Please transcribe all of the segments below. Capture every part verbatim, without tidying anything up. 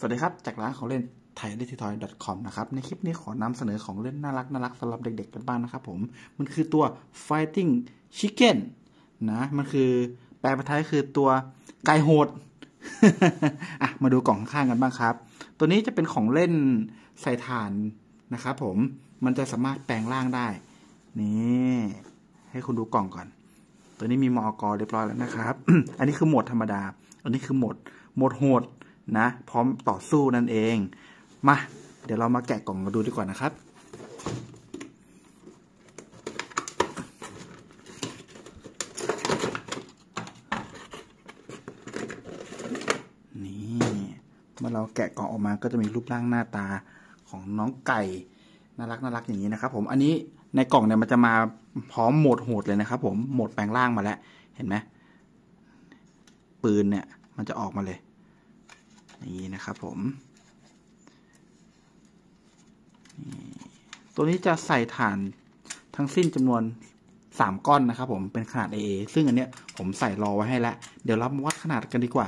วัสดีครับจากร้านของเล่นไทยดิจิทอย .com นะครับในคลิปนี้ขอนำเสนอของเล่นน่ารักน่ารักสำหรับเด็กๆกันบ้างนะครับผมมันคือตัว Fighting Chicken นะมันคือแปลเป็นไทยคือตัวไก่โหด อ่ะมาดูกล่องข้างๆกันบ้างครับตัวนี้จะเป็นของเล่นใส่ถ่านนะครับผมมันจะสามารถแปลงร่างได้นี่ให้คุณดูกล่องก่อนตัวนี้มีมอกเรียบร้อยแล้วนะครับ อันนี้คือโหมดธรรมดาอันนี้คือโหมดโหมดโหดนะพร้อมต่อสู้นั่นเองมาเดี๋ยวเรามาแกะกล่องมาดูดีกว่านะครับนี่เมื่อเราแกะกล่องออกมาก็จะมีรูปร่างหน้าตาของน้องไก่น่ารักน่ารักอย่างนี้นะครับผมอันนี้ในกล่องเนี่ยมันจะมาพร้อมโหมดโหดเลยนะครับผมโหมดแปลงร่างมาแล้วเห็นไหมปืนเนี่ยมันจะออกมาเลยอย่างนี้นะครับผมตัวนี้จะใส่ถ่านทั้งสิ้นจำนวนสามก้อนนะครับผมเป็นขนาด เอ เอ ซึ่งอันเนี้ยผมใส่รอไว้ให้แล้วเดี๋ยวเรามาวัดขนาดกันดีกว่า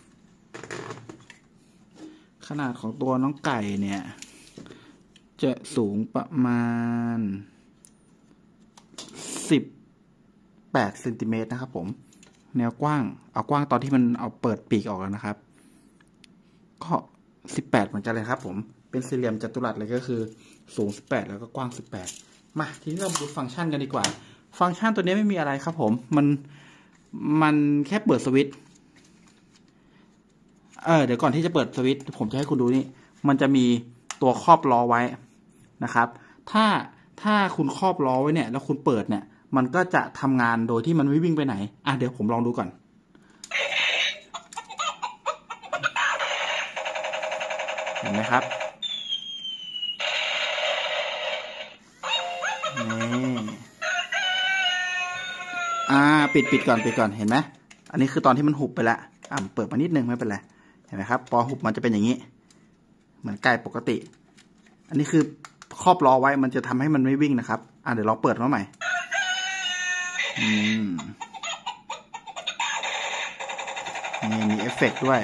ขนาดของตัวน้องไก่เนี่ยจะสูงประมาณสิบแปดเซนติเมตรนะครับผมแนวกว้างเอากว้างตอนที่มันเอาเปิดปีกออกแล้วนะครับก็สิบแปดเหมือนกันเลยครับผมเป็นสี่เหลี่ยมจัตุรัสเลยก็คือสูงสิบแปดแล้วก็กว้างสิบแปดมาทีนี้เรามาดูฟังก์ชันกันดีกว่าฟังก์ชันตัวนี้ไม่มีอะไรครับผมมันมันแค่เปิดสวิตช์เออเดี๋ยวก่อนที่จะเปิดสวิตช์ผมจะให้คุณดูนี่มันจะมีตัวครอบล้อไว้นะครับถ้าถ้าคุณครอบล้อไว้เนี่ยแล้วคุณเปิดเนี่ยมันก็จะทำงานโดยที่มันไม่วิ่งไปไหนอ่ะเดี๋ยวผมลองดูก่อนเห็นไหมครับนี่อ่าปิดปิดก่อนปิดก่อนเห็นไหมอันนี้คือตอนที่มันหุบไปแล้วอ่าเปิดมานิดนึงไม่เป็นไรเห็นไหมครับพอหุบมันจะเป็นอย่างนี้เหมือนไก่ปกติอันนี้คือครอบล้อไว้มันจะทำให้มันไม่วิ่งนะครับอ่าเดี๋ยวเราเปิดมาใหม่อืมนี่มีเอฟเฟกต์ด้วย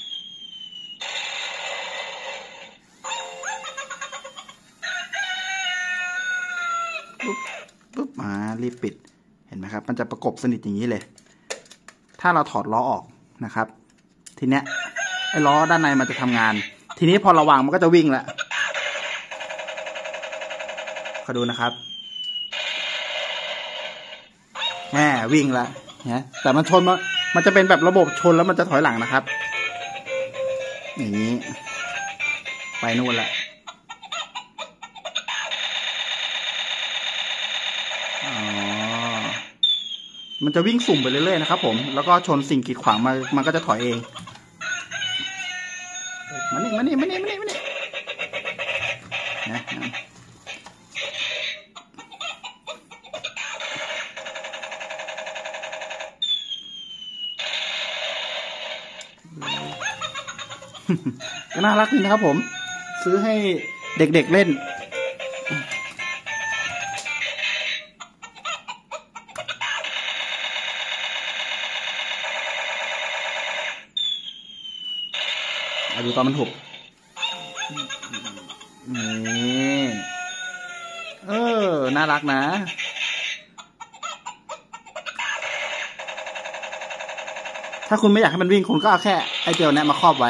ปุ๊บปุ๊บมารีบปิดเห็นไหมครับมันจะประกบสนิทอย่างนี้เลยถ้าเราถอดล้อออกนะครับทีเนี้ยไอ้ล้อด้านในมันจะทำงานทีนี้พอระวางมันก็จะวิ่งแล้วขอดูนะครับแหมวิ่งแล้วนะแต่มันชนมันมันจะเป็นแบบระบบชนแล้วมันจะถอยหลังนะครับอย่างนี้ไปนู่นแหละอ๋อมันจะวิ่งสุ่มไปเรื่อยๆนะครับผมแล้วก็ชนสิ่งกีดขวางมามันก็จะถอยเองมานี่มานี่มานี่มานี่มานี่นะก็น่ารักดีนะครับผมซื้อให้เด็กๆเล่นเอาดูตอนมันหุบนี่เออน่ารักนะถ้าคุณไม่อยากให้มันวิ่งคุณก็เอาแค่ไอเดียวนี้มาครอบไว้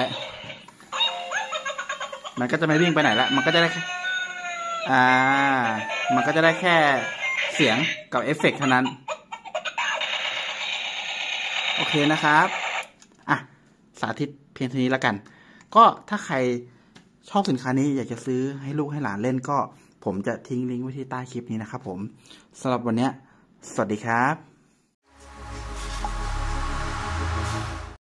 มันก็จะไม่วิ่งไปไหนละมันก็จะได้อ่ามันก็จะได้แค่เสียงกับเอฟเฟกต์เท่านั้นโอเคนะครับอ่ะสาธิตเพียงเท่านี้แล้วกันก็ถ้าใครชอบสินค้านี้อยากจะซื้อให้ลูกให้หลานเล่นก็ผมจะทิ้งลิงก์ไว้ที่ใต้คลิปนี้นะครับผมสำหรับวันนี้สวัสดีครับ